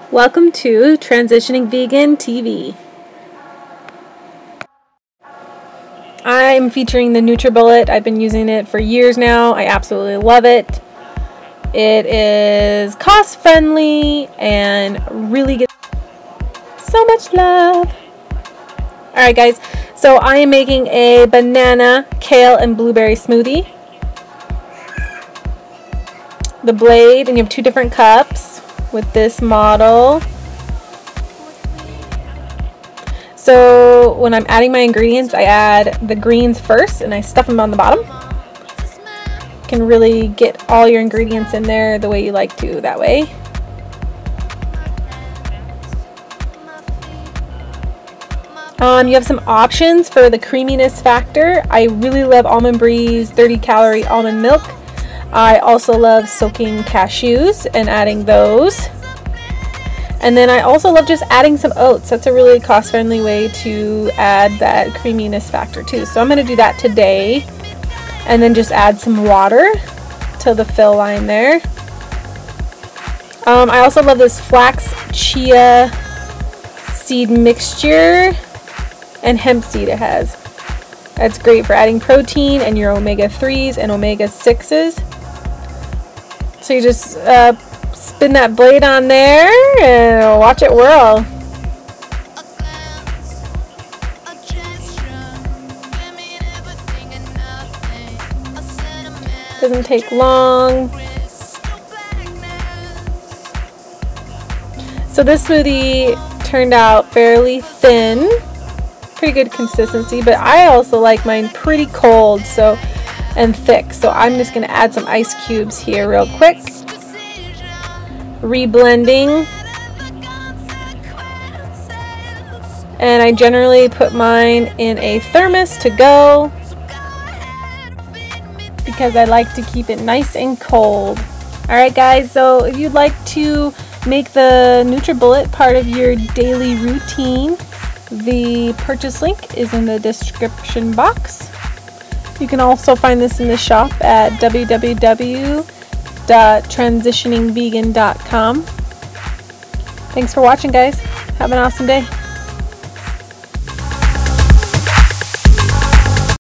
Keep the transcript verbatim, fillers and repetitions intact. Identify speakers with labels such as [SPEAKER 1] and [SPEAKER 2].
[SPEAKER 1] Welcome to Transitioning Vegan T V. I'm featuring the NutriBullet. I've been using it for years now. I absolutely love it. It is cost friendly and really gets so much love. Alright guys, so I am making a banana, kale, and blueberry smoothie. The blade, and you have two different cups with this model. So when I'm adding my ingredients, I add the greens first and I stuff them on the bottom. You can really get all your ingredients in there the way you like to that way. Um, you have some options for the creaminess factor. I really love Almond Breeze thirty calorie almond milk. I also love soaking cashews and adding those. And then I also love just adding some oats. That's a really cost-friendly way to add that creaminess factor too. So I'm going to do that today. And then just add some water to the fill line there. Um, I also love this flax chia seed mixture and hemp seed it has. That's great for adding protein and your omega threes and omega sixes. So you just uh, spin that blade on there and watch it whirl. Doesn't take long. So this smoothie turned out fairly thin. Pretty good consistency, but I also like mine pretty cold so and thick. So I'm just going to add some ice cubes here real quick. Reblending. And I generally put mine in a thermos to go because I like to keep it nice and cold. Alright guys, so if you'd like to make the NutriBullet part of your daily routine, the purchase link is in the description box. You can also find this in the shop at w w w dot transitioning vegan dot com. Thanks for watching guys. Have an awesome day.